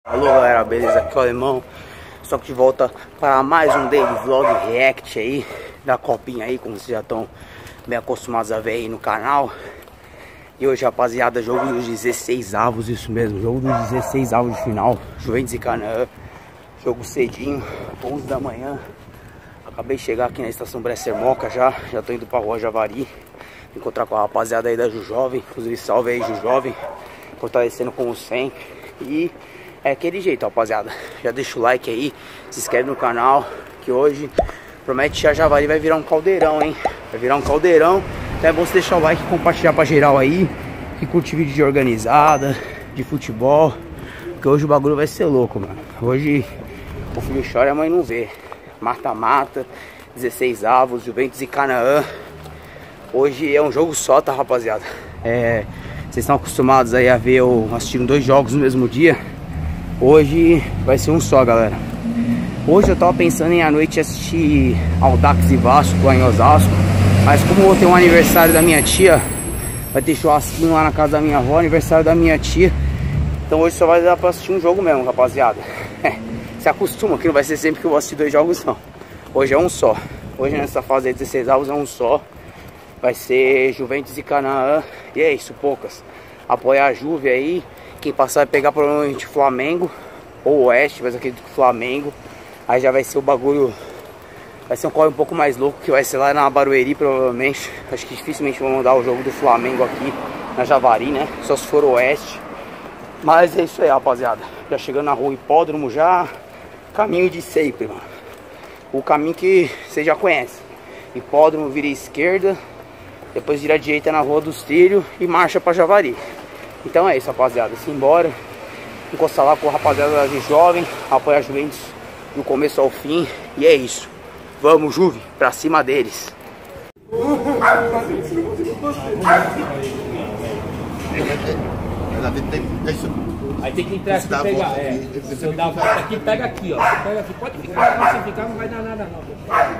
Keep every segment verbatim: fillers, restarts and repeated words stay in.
Alô galera, beleza? Aqui é o Alemão. Só que de volta para mais um daily vlog react aí da copinha aí, como vocês já estão bem acostumados a ver aí no canal. E hoje, rapaziada, jogo dos dezesseis avos, isso mesmo, jogo dos dezesseis avos de final, Juventus e Canaã. Jogo cedinho, onze da manhã. Acabei de chegar aqui na estação Bresser Moca já, já tô indo pra rua Javari, encontrar com a rapaziada aí da Jujovem. Inclusive salve aí Jujovem, fortalecendo como sempre. E é aquele jeito, rapaziada, já deixa o like aí, se inscreve no canal, que hoje promete que a Javari vai virar um caldeirão, hein? Vai virar um caldeirão. Então é bom você deixar o like e compartilhar pra geral aí, que curte vídeo de organizada, de futebol, porque hoje o bagulho vai ser louco, mano. Hoje o filho chora e a mãe não vê. Mata-mata, dezesseis avos, Juventus e Canaã. Hoje é um jogo só, tá, rapaziada? É, vocês estão acostumados aí a ver eu assistindo dois jogos no mesmo dia. Hoje vai ser um só, galera. Hoje eu tava pensando em à noite assistir Audax e Vasco lá em Osasco, mas como eu tenho um aniversário da minha tia, vai ter churrasquinho lá na casa da minha avó, aniversário da minha tia. Então hoje só vai dar pra assistir um jogo mesmo, rapaziada. Se acostuma que não vai ser sempre que eu vou assistir dois jogos, não. Hoje é um só. Hoje nessa fase aí, dezesseis avos é um só. Vai ser Juventus e Canaã. E é isso, poucas. Apoiar a Juve aí. Quem passar vai pegar provavelmente Flamengo ou Oeste, mas acredito que Flamengo. Aí já vai ser o bagulho. Vai ser um corre um pouco mais louco, que vai ser lá na Barueri provavelmente. Acho que dificilmente vão mandar o jogo do Flamengo aqui na Javari, né? Só se for Oeste. Mas é isso aí, rapaziada. Já chegando na rua Hipódromo já. Caminho de sempre, mano. O caminho que vocês já conhecem. Hipódromo vira à esquerda, depois vira à direita na Rua dos Trilhos e marcha pra Javari. Então é isso, rapaziada. Simbora. Encostar lá com a rapaziada da Jovem, apoiar a Juventus do começo ao fim. E é isso. Vamos, Juve, pra cima deles. Aí tem que entrar aqui e pegar. É. Se eu dar a volta aqui, pega aqui, ó. Você pega aqui, pode ficar. Se você ficar, não vai dar nada, não.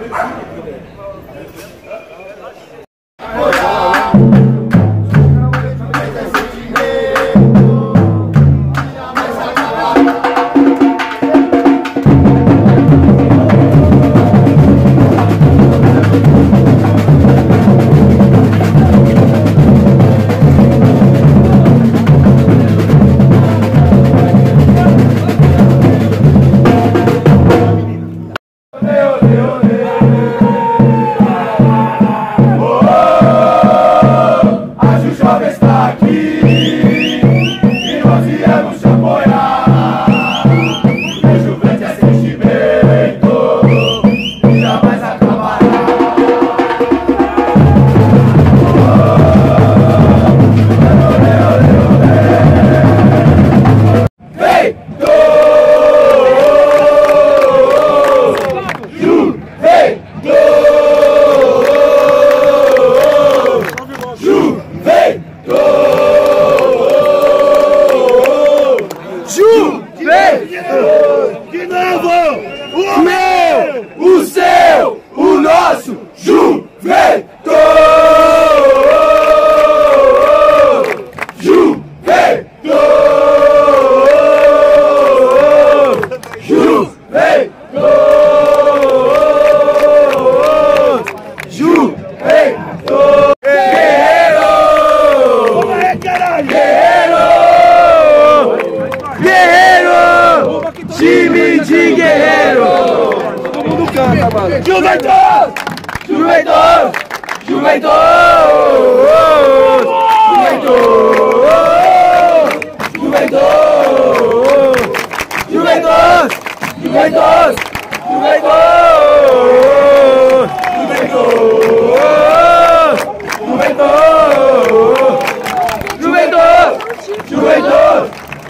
De novo! O meu, o seu, o nosso Juventus! Juventus! Juventus! Juventus! Guerreiro! Como é, caralho? Guerreiro! Guerreiro! Time de guerreiro! Todo mundo canta, mano! Juventus! Juventus! Juventus! Juventus! Juventus! Juventus! Juventus! Juventus! Juventus! Juventus!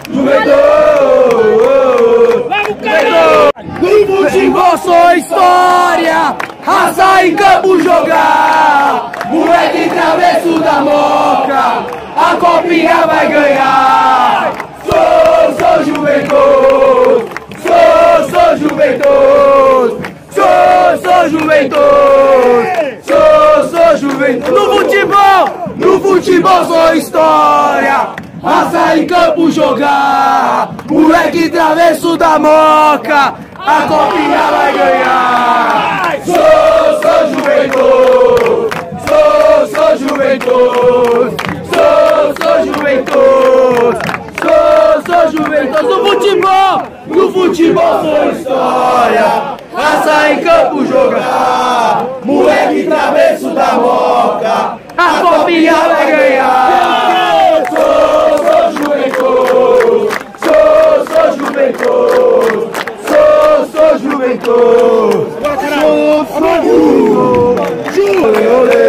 No futebol sou história, raça em campo jogar. Moleque travesso da Moca, a copinha vai ganhar. Sou, sou Juventus, sou, sou Juventus, sou, sou Juventus, sou, sou Juventus. No futebol, no futebol sou história, raça em campo jogar. moleque travesso da Moca, a copinha vai ganhar. Sou, sou Juventus, sou, sou Juventus, sou, sou Juventus, sou, sou Juventus. No futebol, no futebol sou história, raça em campo jogar, moleque travesso da Moca, a copinha vai ganhar. Sou, sou Juventus, sou, sou Juventus, sou, sou Juventus, sou, sou Juventus.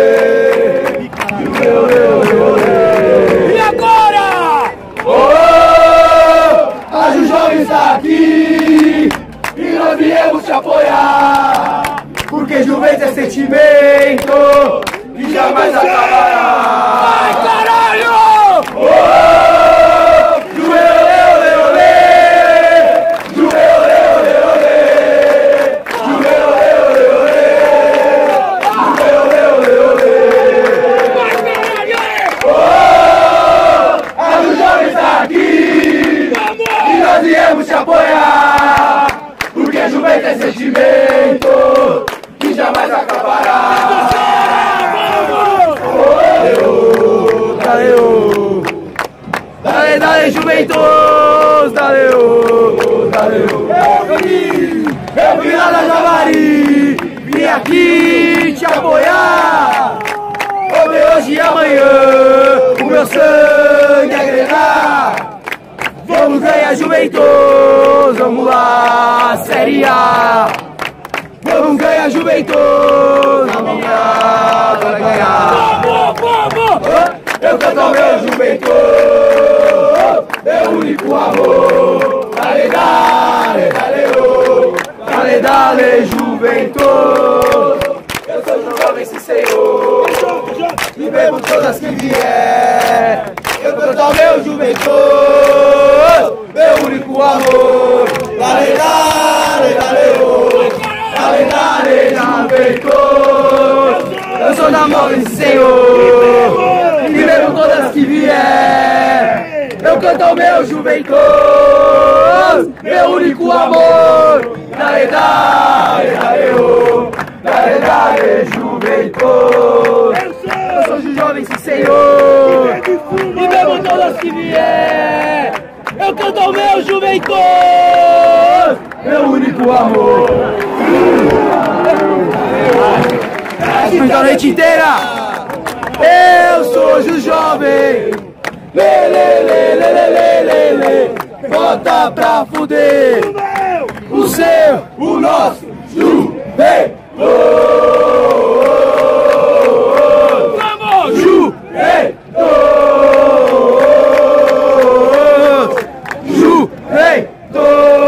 E agora? Oh, a Jujovem está aqui e nós viemos te apoiar, porque Juventus é sentimento e jamais acabará. Ai, caralho! Oh, Juventus, olê, olê, Juventus, olê, olê, olê, Juventus, olê, olê, olê, Juventus, olê, olê, olê. Vai, caralho! Oh, a Jujovem está aqui e nós viemos te apoiar, porque Juventus é sentimento que jamais acabará. Valeu! Dale, dale, Juventus! Valeu! Valeu! Eu vim! Eu vim lá da Javari! Vim aqui te apoiar! Hoje e amanhã o meu sangue é grenar! Vamos ganhar, Juventus! Vamos lá, Série A! Vamos ganhar, Juventus! Vamos ganhar, bora ganhar! Vamos, vamos! Eu canto ao meu Juventus, meu único amor. Dale, dale, dale, oh. Dale, dale, Juventus. Eu sou jovem, sim, Senhor, e bebo todas que vier. Eu canto ao meu Juventus, meu único amor. Dale, dale, dale, oh. Dale, dale, Juventus. Eu sou da Móveis, Senhor, e bebo todas que vier. Eu canto ao meu Juventus, meu único amor. Dale, dale, dale, oh. Dale, dale, Juventus. Eu sou de jovem, sim, Senhor, e bebo todas que vier. Eu canto ao meu Juventus, meu único amor. A noite inteira. Eu sou o jovem, lê, lê, lê, lê, lê, lê, lê, lê. Bota pra fuder o seu, o nosso Juventus. Vamos, Juventus, Juventus,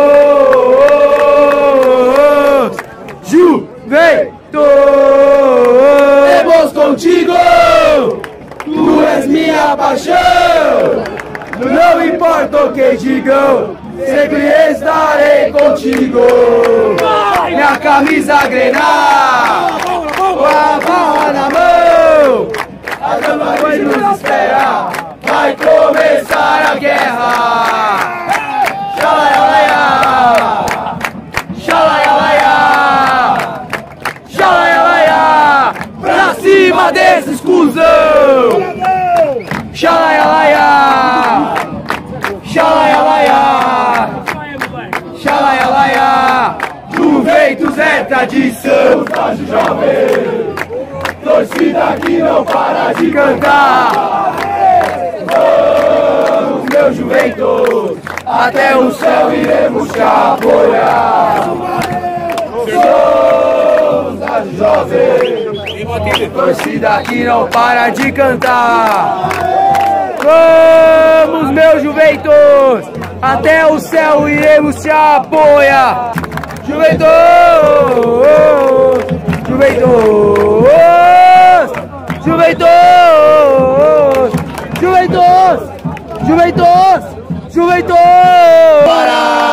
Juventus. Temos contigo, tu és minha paixão. Não importa o que digam, sempre estarei contigo. Minha camisa grenar, com a barra na mão, a dama vai nos espera, vai começar a guerra. Xalaialaia, xalaialaia, xalaialaia, pra cima desses cuzão. Xalaialaia, xalaialaia, xalaialaia. Juventus é tradição da jovem, torcida que não para de cantar. Vamos, meu Juventus, até o céu iremos te apoiar. Somos a jovem, torcida que não para de cantar. Vamos, meu Juventus, até o céu iremos te apoiar. Juventus, Juventus, Juventus, Juventus, Juventus, Juventus. Bora!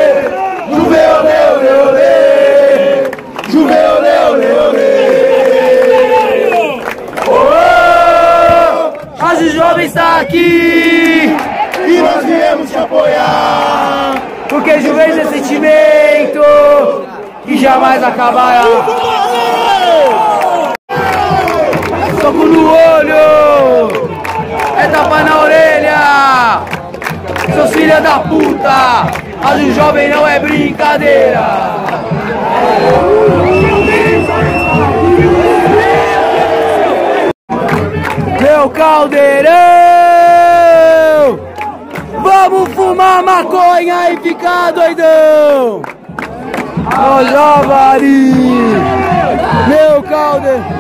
Juve, olê, olê, olê. está aqui e nós viemos te apoiar, porque Juventus é sentimento e jamais acabará. Soco no olho, é tapa na orelha, seus filhos da puta, mas o jovem não é brincadeira. Meu caldeirão, vamos fumar maconha e ficar doidão. Ó Javari, meu caldeirão.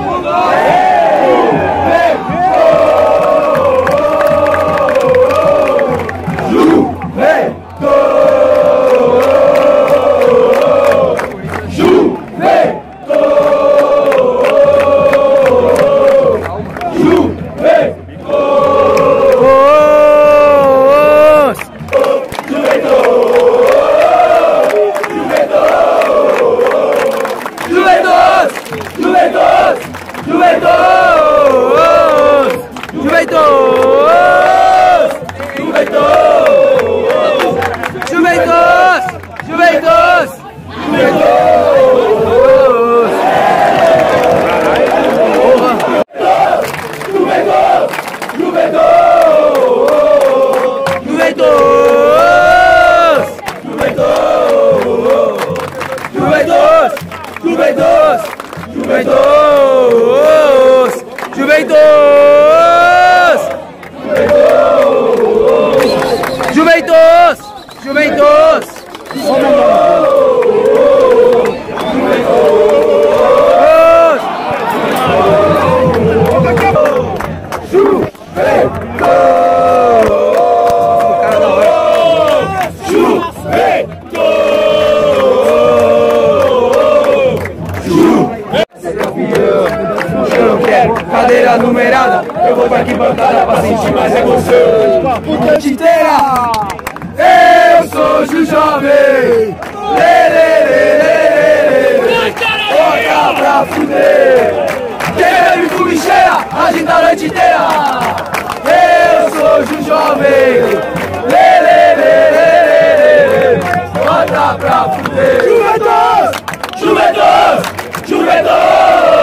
Cadeira numerada, eu vou pra arquibancada pra sentir mais emoção. Puta inteira, eu sou o jovem. Lê, lê, lê, lê, lê, lê. Toca pra fuder. Quem bebe com bicheira, agita a noite inteira. Eu sou o jovem. Lê, lê, lê, lê, lê, lê. Toca pra fuder. Juventus, Juventus, Juventus.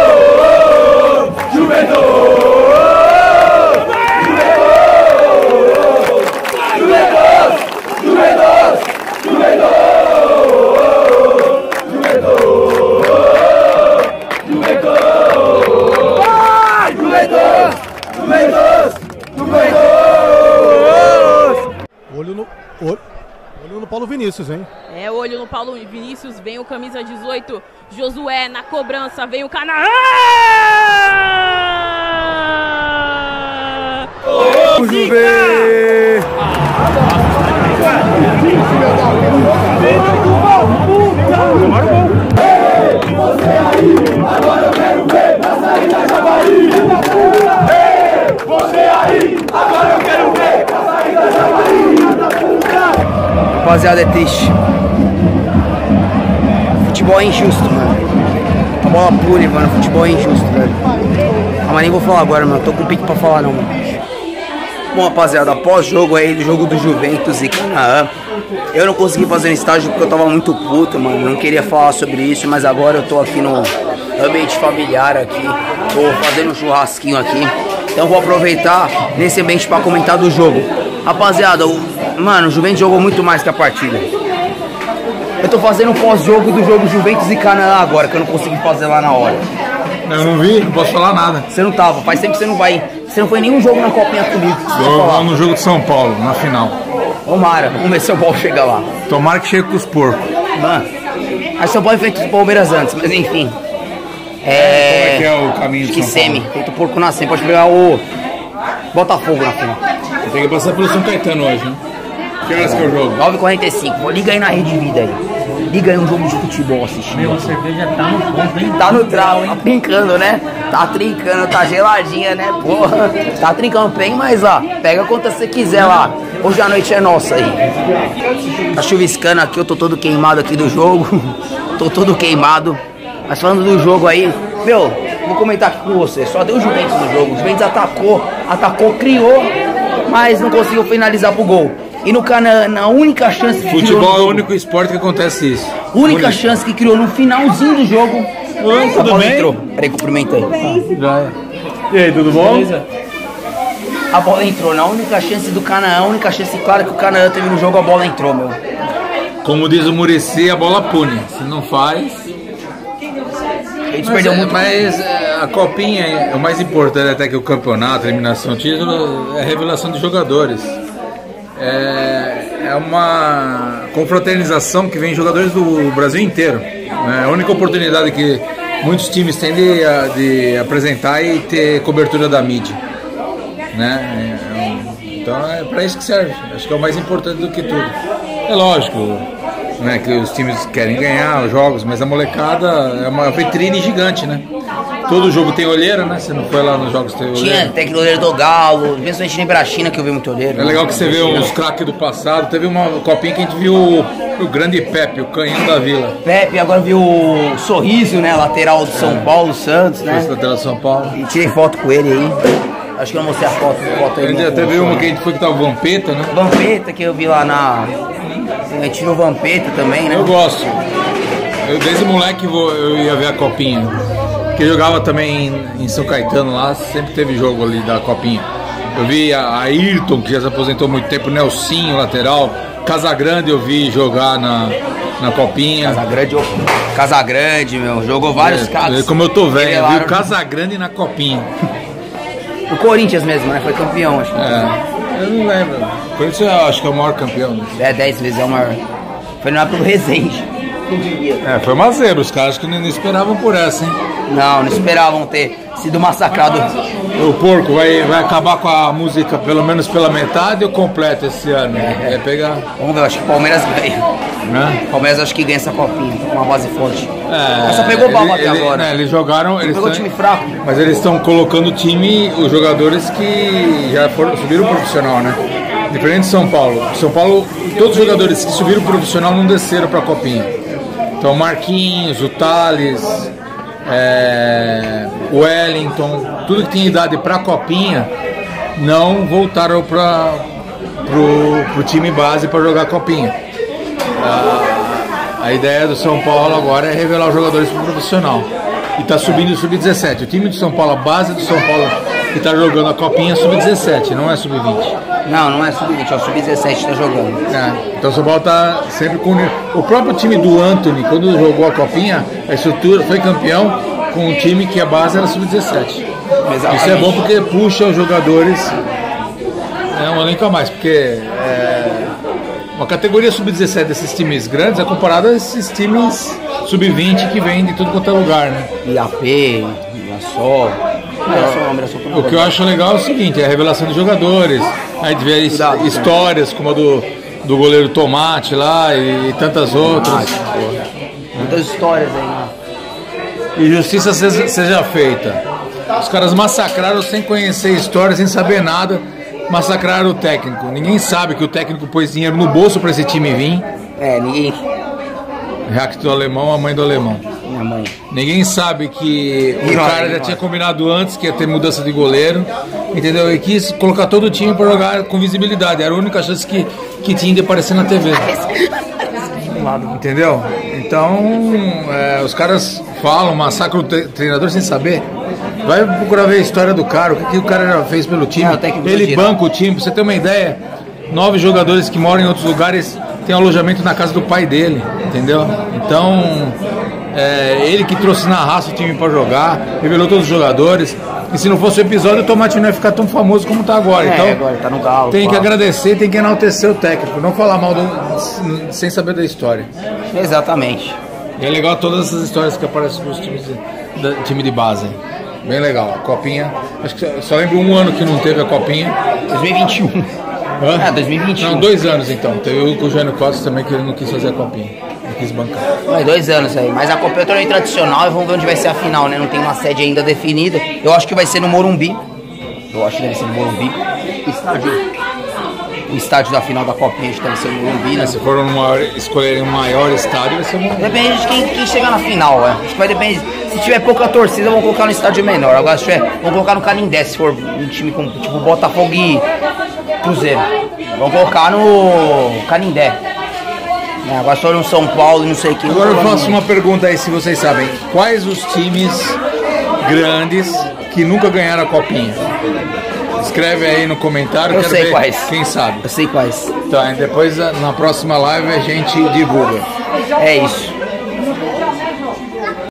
Olho no, olho, olho no Paulo Vinícius, hein? É, olho no Paulo Vinícius, vem o camisa dezoito, Josué na cobrança, vem o Canaã! O Juve! Você aí, agora eu quero ver na saída Javari. Você aí, agora eu quero ver na saída Javari. Rapaziada, é triste. Futebol é injusto, mano. A bola pune, mano. Futebol é injusto, velho. Ah, mas nem vou falar agora, mano. Tô com pique pra falar, não, mano. Bom, rapaziada, após o jogo aí, do jogo do Juventus e Canaã, eu não consegui fazer um estágio porque eu tava muito puto, mano. Não queria falar sobre isso, mas agora eu tô aqui no ambiente familiar aqui. Tô fazendo um churrasquinho aqui. Então vou aproveitar nesse ambiente pra comentar do jogo. Rapaziada, o, mano, o Juventus jogou muito mais que a partida. Eu tô fazendo um pós-jogo do jogo Juventus e Canaã agora, que eu não consegui fazer lá na hora. Eu não vi, não posso falar nada. Você não tava, faz tempo que você não vai. Você não foi nenhum jogo na Copinha comigo. Eu vou no jogo de São Paulo, na final. Tomara, vamos ver se o Paulo chega lá. Tomara que chegue com os porcos. Mano, aí São Paulo enfrenta os Palmeiras antes, mas enfim. É. Como é que é o caminho de São São Paulo? Paulo? Feito o porco nascer, pode pegar o Botafogo na final. Tem que passar pelo São Caetano hoje, né? Que horas que é o jogo? nove e quarenta e cinco, liga aí na Rede Vida aí. Liga aí um jogo de futebol assistindo. Meu, a cerveja tá no ponto, hein? Tá no trau, tá brincando, né? Tá trincando, tá geladinha, né? Porra, tá trincando bem, mas ó, pega quanto você quiser lá. Hoje a noite é nossa aí. Tá chuviscando aqui, eu tô todo queimado aqui do jogo. Tô todo queimado. Mas falando do jogo aí, meu, vou comentar aqui com você. Só deu o Juventus no jogo. O Juventus atacou, atacou, criou. mas não conseguiu finalizar pro gol. E no Canaã, na única chance que Futebol criou é o único esporte que acontece isso. única Único. chance que criou no finalzinho do jogo, Oi, a tudo bola bem? entrou. Peraí, cumprimenta aí. Já é. E aí, tudo bom? A bola entrou, na única chance do Canaã, a única chance clara que o Canaã teve no jogo, a bola entrou, meu. Como diz o Muricy, a bola pune. Se não faz... Eles Mas, perdeu é, muito. mas é, a copinha é o mais importante até que o campeonato, a eliminação, o título, é a revelação de jogadores. É, é uma confraternização que vem de jogadores do Brasil inteiro. Né? É a única oportunidade que muitos times têm de, de apresentar e ter cobertura da mídia. Né? É, é um, então é para isso que serve. Acho que é o mais importante do que tudo. É lógico, né, que os times querem ganhar os jogos, mas a molecada é uma vitrine gigante, né? Todo jogo tem olheira, né? Você não foi lá nos jogos tem olheira. Tinha técnico olheiro do Galo, principalmente em Brachina que eu vi muito olheiro. É legal que você vê os craques do passado. Teve uma copinha que a gente viu o, o grande Pepe, o canhão da Vila. Pepe, agora viu o Sorriso, né? Lateral do São Paulo, Santos, né? Esse lateral de São Paulo. E tirei foto com ele aí. Acho que eu não mostrei a foto, foto aí. A gente né, até com o viu uma Sorriso. que a gente foi que tava o Vampeta, né? Vampeta, que eu vi lá na... A gente viu o Vampeta também, né? Eu gosto. Eu desde moleque vou, eu ia ver a copinha. Porque eu jogava também em, em São Caetano lá, sempre teve jogo ali da copinha. Eu vi a Ayrton, que já se aposentou há muito tempo, Nelsinho, lateral. Casagrande eu vi jogar na, na copinha. Casagrande, Casagrande, meu, jogou vários caras. Como eu tô velho, eu vi Revelaram. o Casagrande na copinha. O Corinthians mesmo, né? Foi campeão, acho. É, eu não lembro. O Corinthians eu acho que é o maior campeão. Né? É, dez vezes é o maior. Foi na época do Resende. Quem diria? É, foi uma zebra, os caras que não, não esperavam por essa, hein? Não, não esperavam ter sido massacrado. O porco vai, vai acabar com a música pelo menos pela metade ou completo esse ano? É, é pegar. Vamos ver, acho que o Palmeiras ganha. Né? O Palmeiras acho que ganha essa copinha, com uma base forte. É, Mas só pegou bala ele- até ele- agora. né, eles jogaram. Eles Pegou tão- time fraco. Mas eles estão colocando o time, os jogadores que já foram, subiram profissional, né? Diferente de São Paulo. São Paulo, todos os jogadores que subiram profissional não desceram para a copinha. Então, o Marquinhos, o Thales, é, o Wellington, tudo que tinha idade para a copinha, não voltaram para o time base para jogar a copinha. A, a ideia do São Paulo agora é revelar os jogadores para o profissional. E está subindo o sub dezessete. O time do São Paulo, a base do São Paulo que está jogando a copinha é sub dezessete, não é sub vinte. Não, não é sub vinte, é o sub dezessete que tá jogando. É, então o São Paulo está sempre com... O próprio time do Anthony, quando jogou a copinha, a estrutura foi campeão com um time que a base era sub dezessete. Isso é bom porque puxa os jogadores, é um elenco a mais, porque é, uma categoria sub dezessete desses times grandes é comparada a esses times sub vinte que vêm de tudo quanto é lugar, né? I A P, Mirassol. Mirassol, Mirassol foi O que eu acho legal é o seguinte, é a revelação de jogadores, a gente vê his- Cuidado, histórias como a do, do goleiro Tomate lá e, e tantas outras. Muitas histórias aí, né? E justiça seja, seja feita. Os caras massacraram sem conhecer a história, sem saber nada, massacraram o técnico. Ninguém sabe que o técnico pôs dinheiro no bolso para esse time vir. É, ninguém... React do alemão, a mãe do alemão. Minha mãe. Ninguém sabe que o Ignora, cara já ignora. tinha combinado antes que ia ter mudança de goleiro, entendeu? E quis colocar todo o time para jogar com visibilidade. Era a única chance que, que tinha de aparecer na T V. Entendeu? Então, é, os caras falam, massacram o tre- treinador sem saber. Vai procurar ver a história do cara, o que, que o cara já fez pelo time. É, o técnico Ele do banca o time, pra você ter uma ideia. Nove jogadores que moram em outros lugares têm alojamento na casa do pai dele, entendeu? Então, é, ele que trouxe na raça o time para jogar, revelou todos os jogadores. E se não fosse o episódio, o Tomate não ia ficar tão famoso como tá agora. É, Então, agora tá no Galo. tem que claro. agradecer, tem que enaltecer o técnico, não falar mal do, sem saber da história. Exatamente. E é legal todas essas histórias que aparecem com os times de, da, time de base. Bem legal. A copinha, acho que só, só lembro um ano que não teve a copinha. dois mil e vinte e um. Hã? Ah, dois mil e vinte e um. Não, dois anos então. Teve o com o Jânio Costa também que ele não quis fazer a copinha. Ele quis bancar. Foi dois anos aí. Mas a Copa é um torneio tradicional e vamos ver onde vai ser a final, né? Não tem uma sede ainda definida. Eu acho que vai ser no Morumbi. Eu acho que deve ser no Morumbi. Estádio o estádio da final da Copinha, a gente deve ser o Morumbi, né? Se for um maior, escolherem um maior estádio, vai ser o Morumbi. Depende de quem, quem chegar na final, né? Acho que vai depender. Se tiver pouca torcida, vão colocar no estádio menor. Agora, se tiver, vão colocar no Canindé, se for um time com tipo Botafogo e Cruzeiro. Vão colocar no Canindé. É, agora só no São Paulo e não sei o que. Agora eu faço uma pergunta aí, se vocês sabem. Quais os times grandes que nunca ganharam a Copinha? Escreve aí no comentário. Eu quero sei ver quais. Quem sabe? Eu sei quais. Tá, e depois na próxima live a gente divulga. É isso.